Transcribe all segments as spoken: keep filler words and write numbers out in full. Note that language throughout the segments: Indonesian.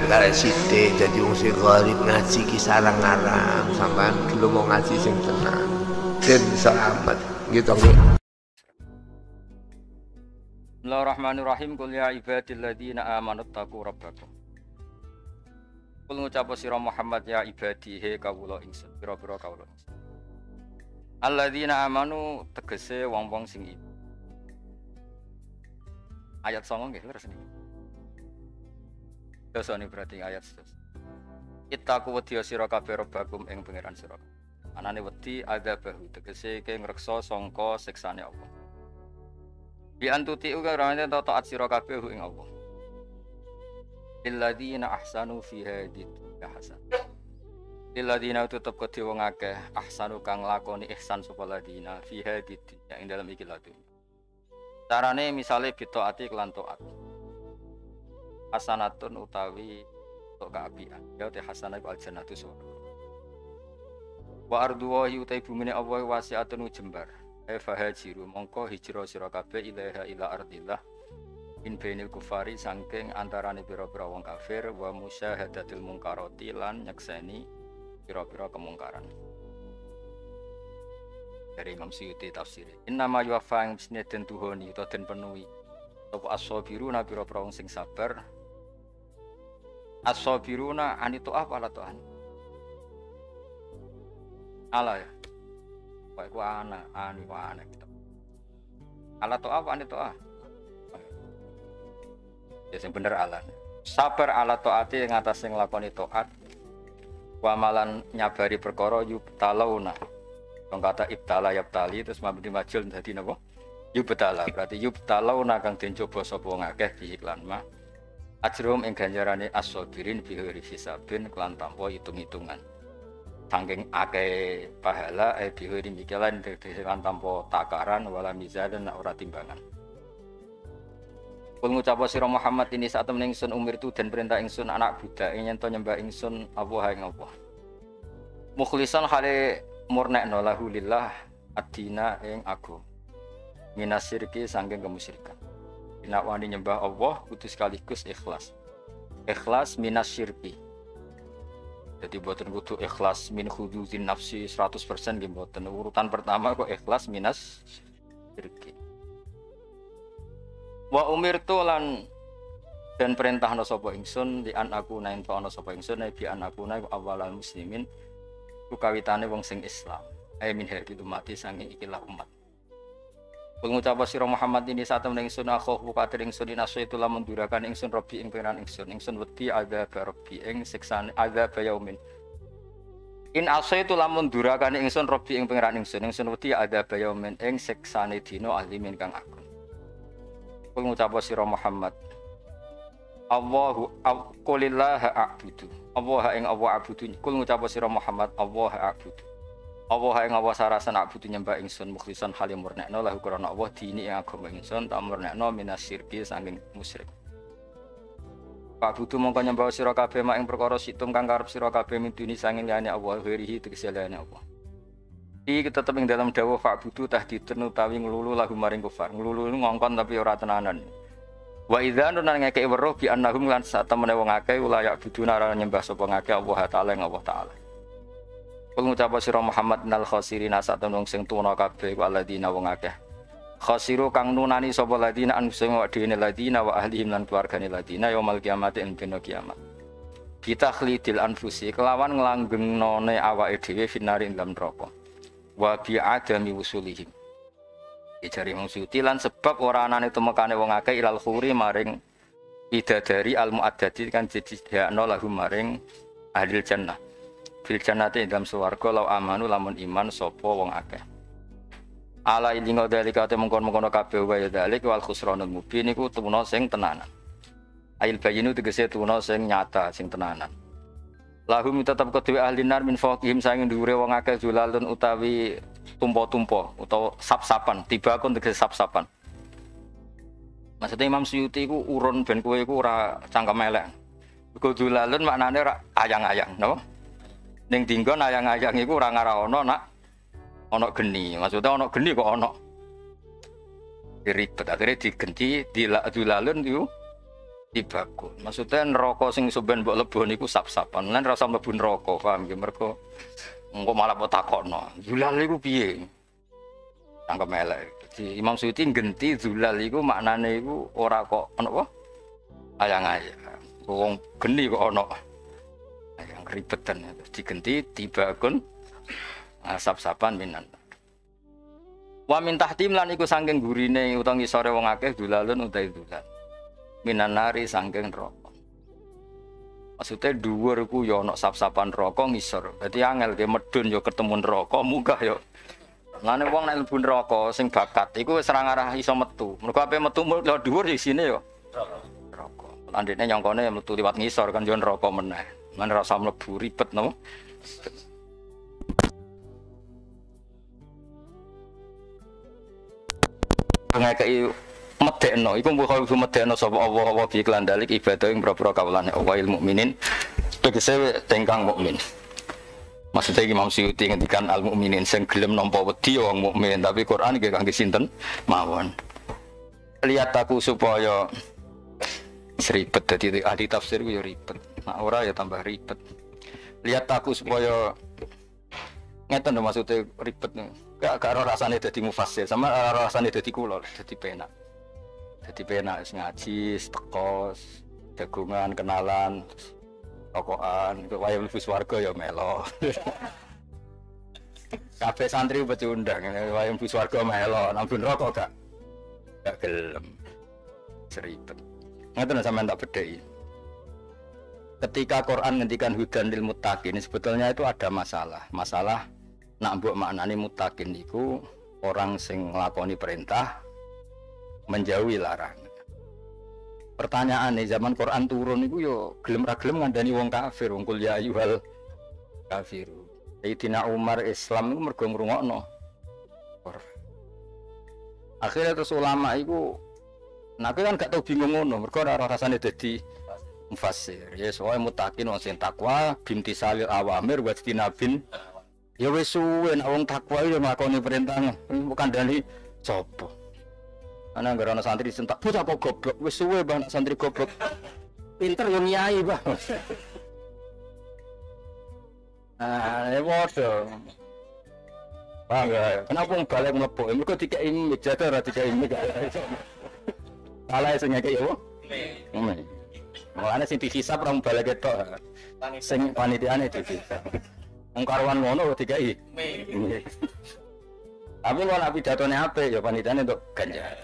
Lah sithik dadi wong sing gharib ngaji ki sarang-arang sampean gelem mau ngaji sing tenan. Den selamat gitu nggih. Bismillahirrahmanirrahim. Qul ya ibadilladzina amanu taqu rabbakum. Kul ngucap sira Muhammad ya ibadi he kawula ingsun pira-pira kawula. Alladzina amanu tegese wong-wong sing iman. Ayat sanga nggih leres niki. Dosane berarti ayat sedos. Ittaqu wedya sira kabeh rabbakum ing pangeran sira. Anane wedi adzabahu tegese ke ngreksa sangka siksane Allah. Bi antuti uga ramane taat sira kabeh ing Allah. Lilladzina ahsanu fi hadhihi hasan. Lilladzina tetep kedhe wong akeh ahsanu kang lakoni ihsan sapa ladina fi hadhihi ing dalem iki lha dunya. Carane misale bitaati kelan taat. Hasanatun utawi tok kaapian. Ya te hasanah wal jannatu surga. Wa ardu wa yutai bumine Allah wasi'atun jembar. E fahajiru mongko hijrah sira kabeh ilaha ila ardillah in bainil kufari saking antarane pira-pira wong kafir wa musyahadatil mungkarati lan nyekseni pira-pira kemungkaran. Dari Imam Suyuti tafsir. Inna ma yuwaffa ing bisne den tuhoni utawa den penuhi. Sapa as-sabiruna pira-pira wong sing sabar. As-sabiruna anitu apa la Tuhan? Allah ya. Baik ku ana, ani ku ana gitu. Allah to apa ani to ah? Ya sing bener Allah. Sabar ala taati ing atas sing nglakoni taat. Wa malan nyabari perkara yubtalauna. Wong kata ibtala yabtali terus mabdi majul dadi napa? Yubtala. Berarti yubtalauna kang den coba sapa wong akeh bi iklan mah. Ajrum ing ganjarane as-sabirin bi hisabin kelan tanpa hitung-hitungan. Saking akeh pahala eh bihuri mikilan dengan tanpa takaran wala mizan dan ora timbangan. Kul ngucap sira Muhammad ini saat temen ingsun umir tu dan perintah ingsun anak budak yen to nyembah ingsun Allah ing Allah. Mukhlisan hale murnekno lahu lillah ad-dina ing aku. Minasirki saking kemusyrikan. Nek wani nyembah Allah kudu sekaligus ikhlas. Ikhlas minasyirki. Jadi buatan kudu ikhlas min khuduzin nafsi seratus persen nggih mboten. Urutan pertama kok ikhlas minas syirki. Wa umirtu lan dan perintahna sapa ingsun di an aku nain to ana sapa ingsun bi an aku naik awalal muslimin ku kawitane wong sing Islam. Ai min hadhihi ummati sange ikilah umat. Pengucap sira Muhammad ini saat temen ingsun akhuh bukatir ingsun dinaso itu lamun durakan ingsun Rabbi ing pengiran ingsun ingsun wedi ada Rabbi ing siksane ada yaumin. In aso itu lamun durakan ingsun Rabbi ing pengiran ingsun ingsun wedi ada yaumin ing siksane dina alimin kang agung. Pengucap sira Muhammad Allahu aqulillah a'budu. Allah ing Allah a'budu. Kul ngucap sira Muhammad Allah a'budu. Allah ing Allah sarasan abudu nyembah ingsun mukhlisan halim murnekno lahu krana Allah dini ing agama ingsun ta murnekno minasyirki saking musyrik. Pak butuh mongko nyembah sira kabeh mak ing perkara situm kang karep sira kabeh miduni saking liyane Allah wirihi tegese liyane Allah. Iki tetep ing dalam dawuh Pak butuh tahdidun utawi nglulu lahu maring kufar. Nglulu ngongkon tapi ora tenanan. Wa idza nunang ngekeki weruh bi annahum lan sak temene wong akeh ulayak buduna ora nyembah sapa ngakeh Allah taala ing Allah taala. Pengucap sira Muhammad nal khosirina satemung sing tuna kabeh waladina wong akeh. Khosiru kang nunani sapa ladina an sing wadene ladina wa ahlihim lan keluargane ladina yaumul kiamat ing dina kiamat. Kita khlidil anfusi kelawan nglanggengane awake dhewe finari ing dalam neraka. Wa bi adami wusulihim. Ijari mungsuti lan sebab ora anane tumekane wong akeh ilal khuri maring bidadari al muaddadi kan disediakno lahum maring ahli jannah. Fil jannati dalam swarga law amanu lamun iman sapa wong akeh. Ala ilingo dalika te mengkon-mengkono kabeh wa ya dalik wal khusranul mubin iku tuna sing tenanan. Ail bayinu tegese tuna sing nyata sing tenanan. Lahum tetep kedue ahli nar min faqihim saking dhuwure wong akeh zulalun utawi tumpo-tumpo utawa sap-sapan, tibakun tegese sap-sapan. Maksudnya Imam Suyuti iku urun ben kowe iku ora cangkem elek. Iku zulalun maknane ora ayang-ayang, napa? Ning dinggon ayang-ayang iku ora ngara ana nak ana geni. Maksudnya ana geni kok ana ribet akhirnya digenti dilalun iku tibakun. Maksudnya neraka sing sampean mbok lebon iku sap-sapan. Lan rasa mlebu neraka, paham nggih? Mergo engko malah mbok takokno. Zulal iku piye? Tangkep elek. Jadi Imam Suyuti genti zulal iku maknane iku ora kok ana apa? Ayang-ayang. Wong geni kok ana ayang ribetan. Digenti tibakun sap-sapan minan. Wa min tahtim lan iku saking gurine utawa ngisore wong akeh dulalun utahe dulal. Minan nari saking neraka. Maksudnya dhuwur iku ya ana sap-sapan neraka ngisor. Dadi angel ge medun ya ketemu neraka, munggah ya. Lane wong nek mlebu neraka sing bakat iku wis ora ngarah iso metu. Mergo ape metu lho dhuwur isine ya neraka. Landene nyangkone metu liwat ngisor kan yo neraka meneh. Lan rasa mlebu ribet no. Ngekei medekno iku mbok kudu medekno sapa Allah wa bi klandalik ibadah ing boro-boro kawulane Allah il mukminin tegese tengkang mukmin. Maksudnya Imam Suyuti ngendikan al mukminin sing gelem nampa wedi wong mukmin, tapi Quran iki kangge sinten mawon. Lihat aku supaya ribet dadi ahli tafsir ku ya ribet. Nek ora ya tambah ribet. Lihat aku supaya ngeten lho maksudnya ribet. Gak gak ora rasane dadi mufassir, sama ora rasane dadi kula, dadi penak. Dadi penak ngaji, tekos, jagungan, kenalan, tokoan, itu wayah mlebu swarga ya melo. Kabeh santri becundang, wayah mlebu swarga melo, nang neraka gak gak gelem. Seribet. Ngeten sampean tak bedheki. Ketika Quran ngendikan hudan lil muttaqin, sebetulnya itu ada masalah. Masalah nak mbok maknane muttaqin iku orang sing nglakoni perintah menjauhi larangan. Pertanyaane zaman Quran turun iku yo gelem ra gelem ngandani wong kafir, wong kul ya ayyuhal kafiru. Sayyidina Umar Islam iku mergo ngrungokno. Akhirnya terus ulama iku nak kan gak tau bingung ngono, mergo ora rasane dadi mufassir. Ya soal muttaqin wong sing takwa binti salil awamir wa tinabin. Ya wis suwe nek wong takwa yo nglakoni perintah bukan dari sapa. Ana nggak ana santri sentak bocah apa goblok wis suwe bang santri goblok. Pinter yo nyai, Bang. Ah, ya bodoh. Bang, kenapa balik mlebu? Mergo dikeki meja ora dikeki meja. Salah sing ngekeki yo. Mik. Mulane sing dihisab ora balik ketok. Sing panitiane dihisab. Wong karuan ngono dikai. Tapi kalau nak pidatone apik ya panitiane untuk ganjar.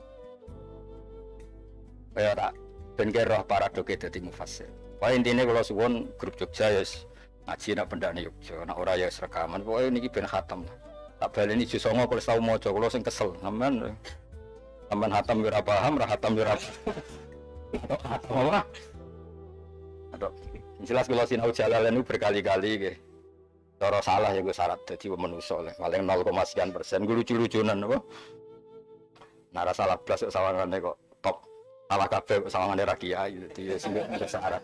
Kaya tak ben roh paradoke dadi mufassir. Wae intine kula suwun grup Jogja ya ngaji nak pendane Jogja, nak ora ya rekaman. Pokoke niki ben khatam. Tak baleni jus songo kalau tau maca kula sing kesel. Sampean sampean khatam ora paham, ora khatam ora. Apa? Aduh, jelas kula sinau Jalalain itu berkali-kali nggih. Cara salah ya gue syarat jadi manusia lah paling nol koma sekian persen gue lucu-lucunan apa nara salah belas sawangannya kok top salah kabeh sawangannya rakyat gitu ya sehingga ada syarat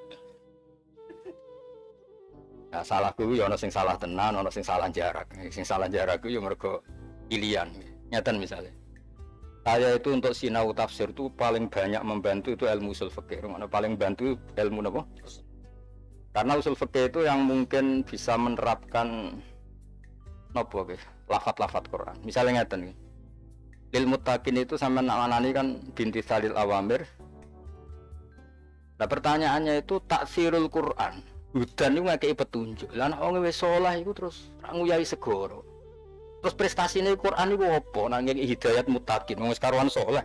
nah salah gue ya ono sing salah tenan ono sing salah jarak sing salah jarak gue ya mergo pilihan nyatan misalnya saya itu untuk sinau tafsir itu paling banyak membantu itu ilmu usul fikih paling bantu ilmu apa karena usul fikih itu yang mungkin bisa menerapkan nopo guys, lafat-lafat Quran. Misalnya ngeten nih, lil muttaqin itu sama nak-anani kan binti salil awamir. Nah pertanyaannya itu taksirul Quran. Hudan itu ngekei petunjuk. Lah nek wong wis saleh iku terus ra nguyai segoro. Terus prestasine Quran iku apa? Nang ngekei hidayat muttaqin wong wis karuan saleh.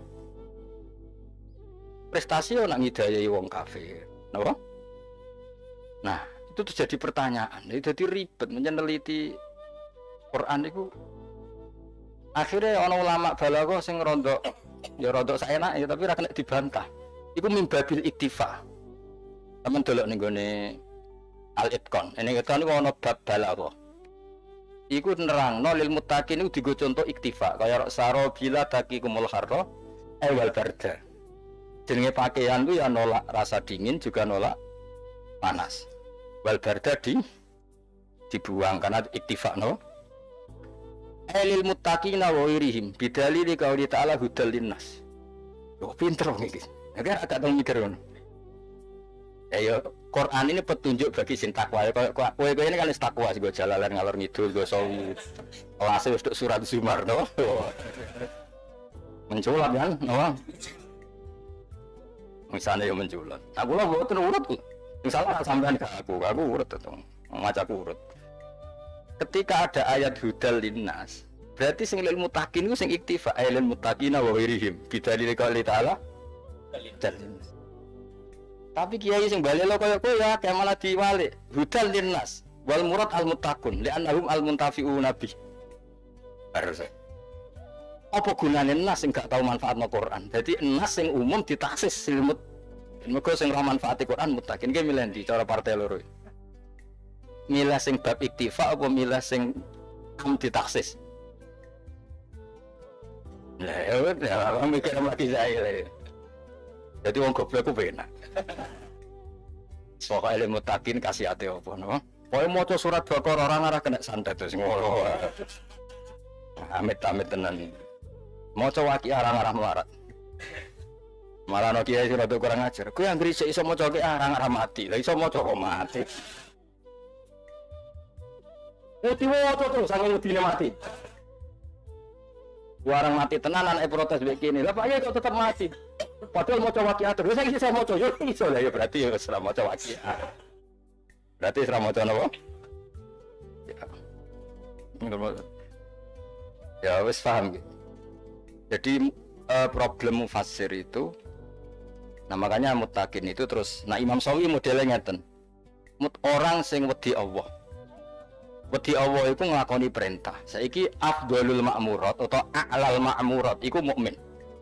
Prestasi yo nak ngidayahi wong kafir. Napa? Nah, itu tuh jadi pertanyaan. Itu jadi ribet meneliti Quran itu. Akhirnya ana ulama balaghah sing rondok ya rondok saenake tapi ora kena dibantah. Iku mimbabil iktifa. Sampeyan delok ning gone Al-Itqan. Ning kene niku ana bab balaghah. Iku nerangno lil muttaqin iku digo contoh iktifa kaya saro bila taqikumul harra awal barda. Jenenge pakaian ku ya nolak rasa dingin juga nolak panas. Wal barda di dibuang karena iktifa no. Ailil muttaqina wa wirihim bidalil qauli ta'ala hudal linnas. Yo pinter wong iki. Agar agak tahu mikir kan. Ya, Quran ini petunjuk bagi sin takwa. Kowe kowe ini kan takwa sih gue jalalan ngalor ngidul gue sawi. Kelas untuk surat Zumar no. Menculat kan, no. Misalnya yang menculat. Aku lah buat urut. Misalnya sampean ke aku, aku urut itu, ngajak urut. Ketika ada ayat hudal linnas, berarti sing lil mutakin itu sing iktifa lil mutakina wa wirihim. Bidalil qouli ta'ala hudal linnas. Tapi kiai sing bali lo kaya kowe ya kayak malah diwalik hudal linnas wal murad al mutakun li'annahum al muntafi'una bi. Harus. Apa gunane nas sing gak tau manfaatno Quran? Jadi nas sing umum ditaksis ilmu. Mergo sing ora manfaati Quran mutakin ki milih ndi cara partai loro. Milih sing bab iktifa apa milih sing am ditaksis? Lah ya ora mikir lagi saya. Jadi wong goblok ku penak. Soale ilmu mutakin kasih ate apa no? Pokoke maca surat Baqarah ora ngarah kena santet terus ngono. Amit-amit tenan. Maca waqiah ora ngarah melarat. Malah no kiai sing rada kurang ajar. Kowe anggere iso maca waqiah ora ngarah mati. Lah iso maca kok mati. Mati waca terus sampe medine mati. Warang mati tenanan e protes begini. Lah Pak Yai kok tetap mati. Padahal maca waqiah terus saiki iso maca yo iso lah ya berarti ya wis ora maca waqiah. Berarti ora maca napa? Ya. Ya wis paham. Jadi uh, problem mufassir itu, nah makanya mutakin itu terus. Nah Imam Sawi modelnya ngeten, mut orang sing wedi Allah, wedi Allah itu ngelakoni perintah. Saiki afdhalul ma'murat atau a'lal ma'murat, iku mukmin.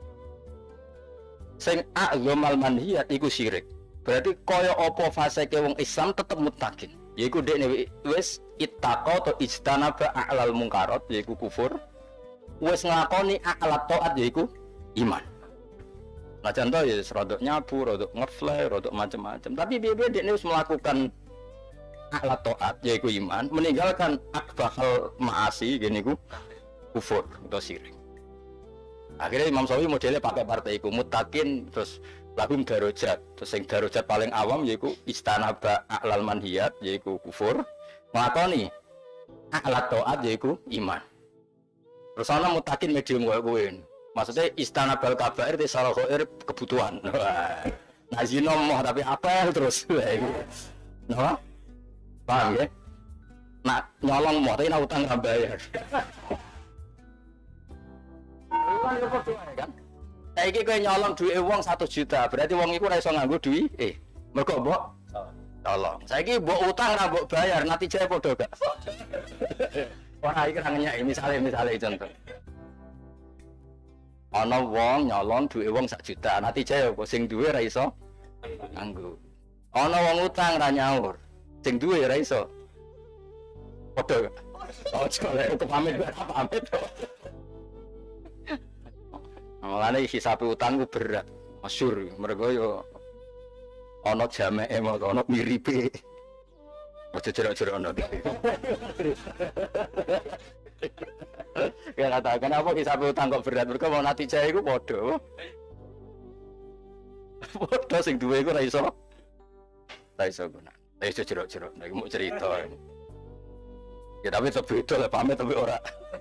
Sing a'zamal manhiyat iku syirik. Berarti kaya apa faseke wong Islam tetep mutakin. Yaiku dekne wis ittaqa atau ijtanaba a'lal mungkarat, yaiku kufur. Wes nglakoni akhlak taat yaiku iman. Nah contoh ya rodok nyabu, rodok ngefly, rodok macam-macam. Tapi biar dia wis melakukan akhlak taat yaiku iman, meninggalkan akbahal maasi gini ku kufur atau syirik. Akhirnya Imam Sawi modelnya pakai partai iku mutakin terus lahum darajat. Terus yang darajat paling awam yaiku istanaba a'lal manhiyat yaiku kufur, nglakoni akhlak taat yaiku iman. Terus ana mutakin medium koyo kowe. Maksudnya istana bal kabair di salah khair kebutuhan. Nah zina moh tapi apel terus. Nah, paham ya? Nak nyolong moh tapi nak utang ra bayar. Kan? Saiki kowe nyolong duit wong satu juta, berarti wong iku ora iso nganggo duit eh mergo mbok tolong. Saiki mbok utang ra mbok bayar, natijane padha gak? Wah, iki ra ngenyek misale misale contoh. Ana wong nyolong duwe wong sak juta, natijane apa sing duwe ra iso nganggo. Ana wong utang ra nyaur, sing duwe ra iso. Padha gak? Ojo lek pamit pamit. Mulane hisab utang ku berat, masyhur mergo yo ana jameke ana miripe. Ojo jerok-jerok ono. Ya kata kenapa hisab utang kok berat mergo mau natijah iku padha. Padha sing duwe iku ora iso. Ora iso guna. Ora iso jerok-jerok nek mau cerita. Ya tapi tetep beda lah pamit tapi ora